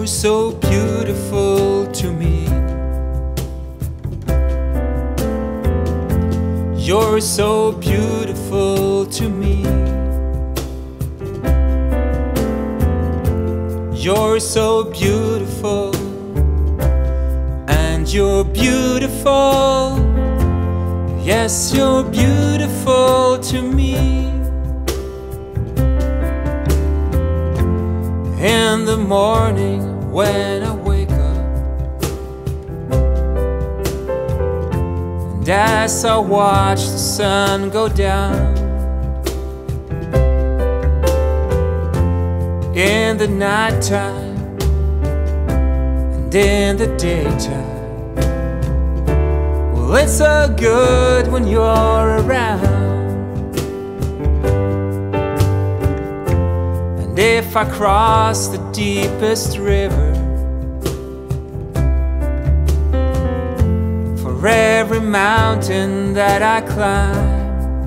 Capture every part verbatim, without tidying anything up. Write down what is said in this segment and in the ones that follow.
You're so beautiful to me. You're so beautiful to me. You're so beautiful, and you're beautiful. Yes, you're beautiful to me. In the morning when I wake up, and as I watch the sun go down, in the nighttime and in the daytime, well, it's so good when you're around. And if I cross the deepest river, for every mountain that I climb,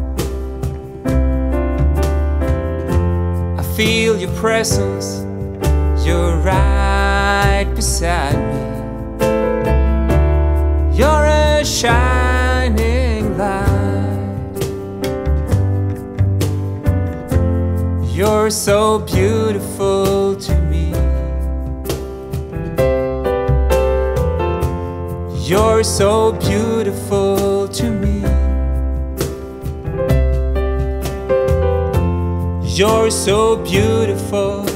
I feel your presence, you're right beside me. You're a shining light. You're so beautiful to me. You're so beautiful to me. You're so beautiful,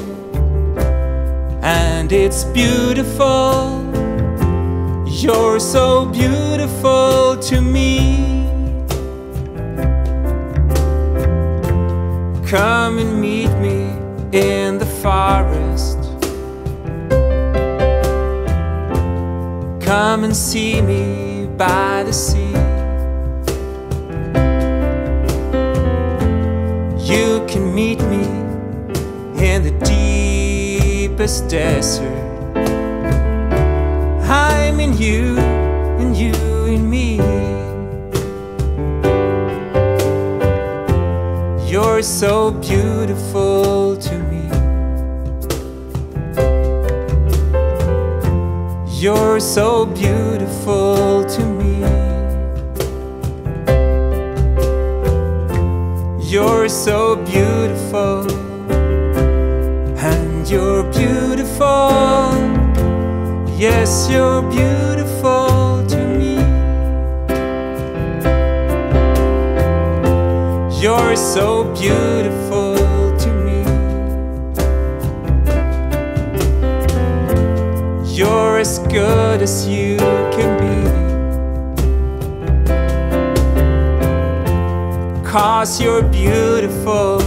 and it's beautiful. You're so beautiful to me. Come and meet me in the forest. Come and see me by the sea. You can meet me in the deepest desert. I'm in you, and you in me. You're so beautiful to me. You're so beautiful to me. You're so beautiful, and you're beautiful. Yes, you're beautiful to me. You're so beautiful to me. You're as good as you can be. 'Cause you're beautiful,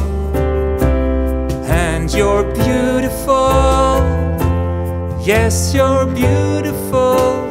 and you're beautiful. Yes, you're beautiful.